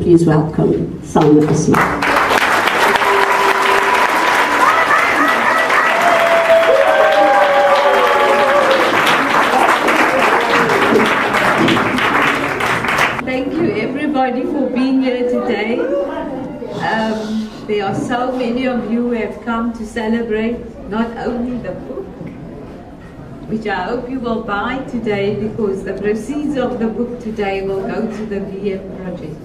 please welcome Salma Ismail. Thank you everybody for being here today. There are so many of you who have come to celebrate not only the book, which I hope you will buy today, because the proceeds of the book today will go to the VM project.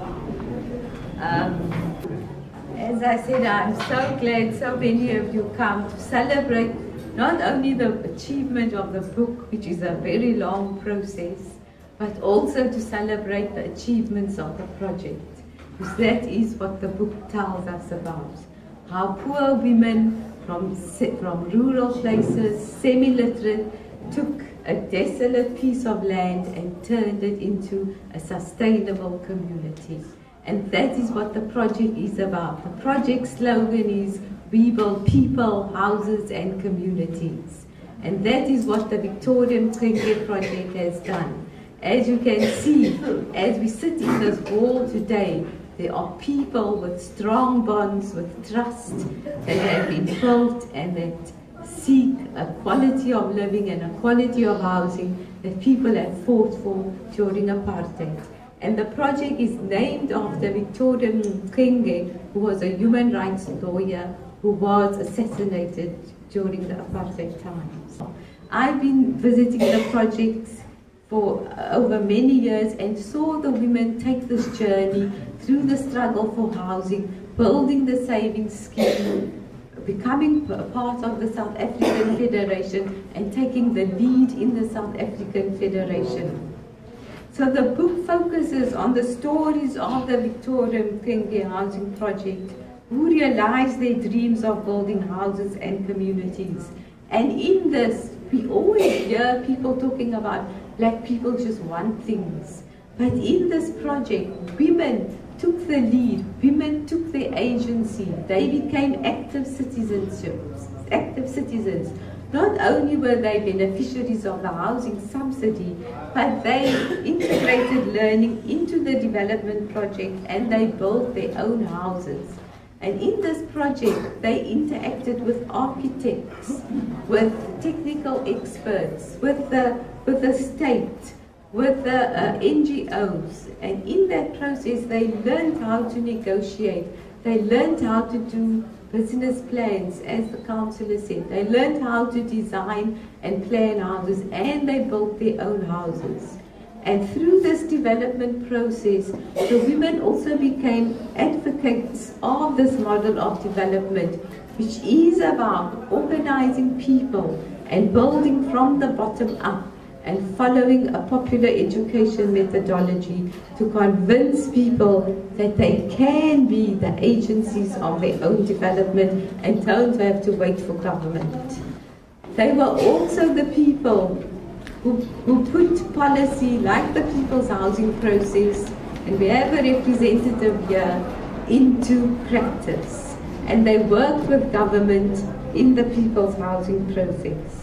As I said, I'm so glad so many of you come to celebrate not only the achievement of the book, which is a very long process, but also to celebrate the achievements of the project, because that is what the book tells us about. How poor women from rural places, semi-literate, took a desolate piece of land and turned it into a sustainable community. And that is what the project is about. The project slogan is, we build people, houses and communities. And that is what the Victoria Mxenge Project has done. As you can see, as we sit in this hall today, there are people with strong bonds, with trust, that have been built and that seek a quality of living and a quality of housing that people have fought for during apartheid. And the project is named after Victoria Mxenge, who was a human rights lawyer who was assassinated during the apartheid times. I've been visiting the project for over many years and saw the women take this journey through the struggle for housing, building the savings scheme, becoming a part of the South African Federation and taking the lead in the South African Federation. So the book focuses on the stories of the Victoria Mxenge Housing Project, who realized their dreams of building houses and communities. And in this, we always hear people talking about black people just want things. But in this project, women took the lead, women took the agency, they became active citizens. Not only were they beneficiaries of the housing subsidy, but they integrated learning into the development project and they built their own houses. And in this project, they interacted with architects, with technical experts, with the state, with the NGOs. And in that process, they learned how to negotiate. They learned how to do business plans, as the councillor said. They learned how to design and plan houses, and they built their own houses. And through this development process, the women also became advocates of this model of development, which is about organizing people and building from the bottom up and following a popular education methodology to convince people that they can be the agencies of their own development and don't have to wait for government. They were also the people who put policy like the People's Housing Process, and we have a representative here, into practice. And they worked with government in the People's Housing Process.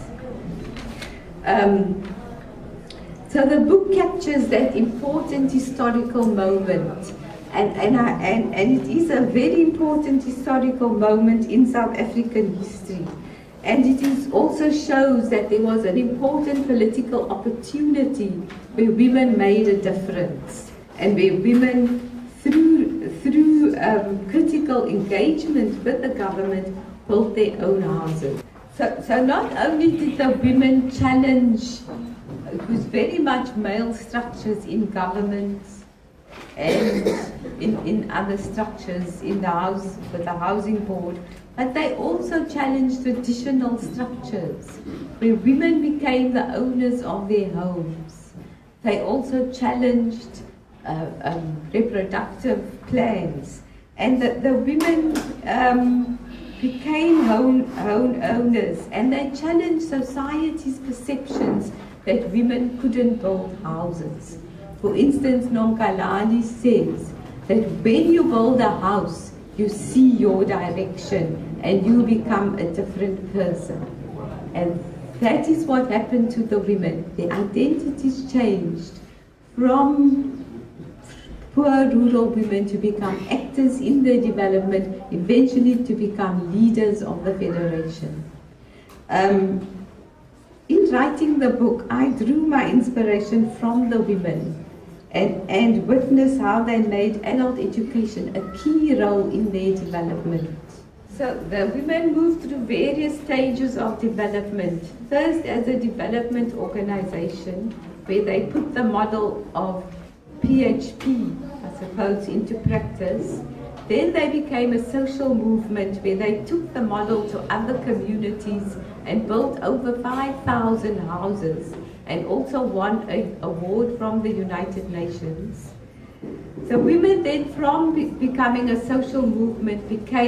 So the book captures that important historical moment, and it is a very important historical moment in South African history. And it also shows that there was an important political opportunity where women made a difference, and where women, through critical engagement with the government, built their own houses. So not only did the women challenge, it was very much male structures in government and in other structures in the house, with the housing board, but they also challenged traditional structures where women became the owners of their homes. They also challenged reproductive plans, and the women became home owners, and they challenged society's perceptions that women couldn't build houses. For instance, Nonkalani says that when you build a house, you see your direction and you become a different person. And that is what happened to the women. Their identities changed from poor rural women to become actors in their development, eventually to become leaders of the Federation. In writing the book, I drew my inspiration from the women and witnessed how they made adult education a key role in their development. So the women moved through various stages of development. First as a development organization, where they put the model of PHP, I suppose, into practice. Then they became a social movement where they took the model to other communities and built over 5,000 houses and also won an award from the United Nations. So women then, from becoming a social movement,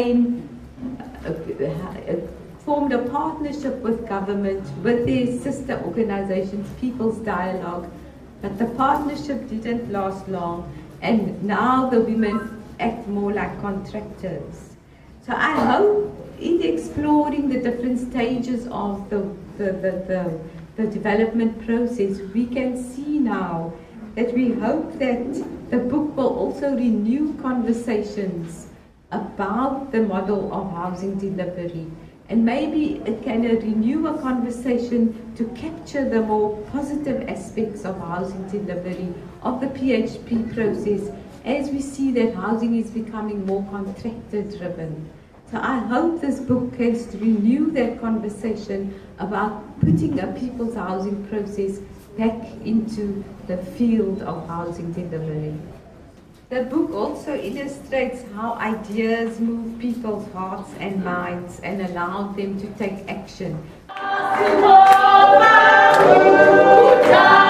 formed a partnership with government, with their sister organizations, People's Dialogue. But the partnership didn't last long, and now the women act more like contractors. So I hope in exploring the different stages of the development process, we can see now that we hope that the book will also renew conversations about the model of housing delivery. And maybe it can renew a conversation to capture the more positive aspects of housing delivery, of the PHP process, as we see that housing is becoming more contractor driven. So I hope this book can renew that conversation about putting a people's housing process back into the field of housing delivery. The book also illustrates how ideas move people's hearts and minds and allow them to take action.